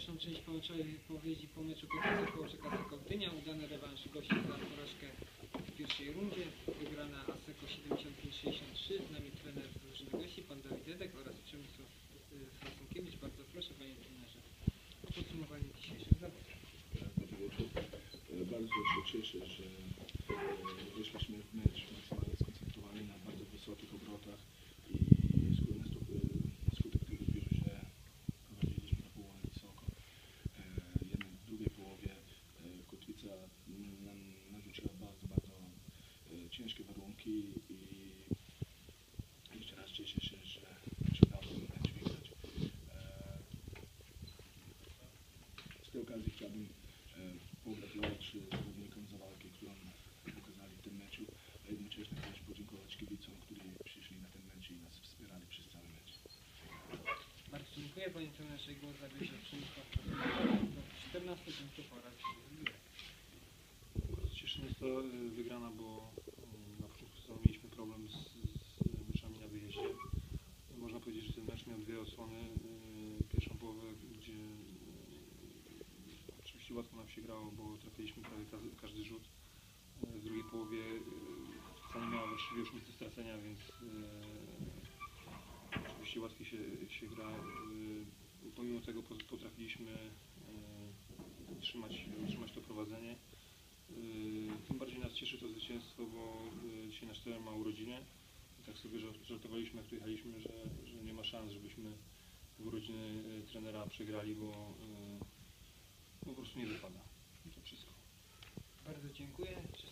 pierwszą część powieści po meczu Katowice Kołczaka Gdynia. Udany rewanż gości za porażkę w pierwszej rundzie. Wygrana Asseco 75-63. Z nami trener drużyny gości, pan Dawid Dedek oraz Przemysław Frasunkiewicz. Bardzo proszę, panie trenerze, o podsumowanie dzisiejszych zawodów. Dobry wieczór. Bardzo się cieszę, że weszliśmy w mecz maksymalnie skoncentrowani na bardzo wysokich obrotach i skutek tego był, że prowadziliśmy na połowę wysoko. Jednak w drugiej połowie Kotwica nam narzuciła bardzo ciężkie warunki i jeszcze raz cieszę się, że udało się mecz wygrać. Z tej okazji chciałbym pogratulować zawodnikom za walkę, którą pokazali w tym meczu, a jednocześnie też podziękować kibicom, którzy przyszli na ten mecz i nas wspierali przez cały mecz. Bardzo dziękuję, panie trenerze. Głos zabierze Przemysław Frasunkiewicz. 14 punktów oraz Cieszy nas ta wygrana, bo na początku sezonu mieliśmy problem z meczami na wyjeździe. Można powiedzieć, że ten mecz miał dwie odsłony. Pierwszą połowę, gdzie oczywiście łatwo nam się grało, bo trafiliśmy prawie każdy rzut. W drugiej połowie Kotwica nie miała właściwie już nic do stracenia, więc oczywiście łatwiej się gra. Pomimo tego potrafiliśmy utrzymać to prowadzenie. Tym bardziej nas cieszy to zwycięstwo, bo dzisiaj nasz trener ma urodziny. I tak sobie żartowaliśmy, jak tu jechaliśmy, że nie ma szans, żebyśmy w urodziny trenera przegrali, bo po prostu nie wypada. I to wszystko. bardzo dziękuję.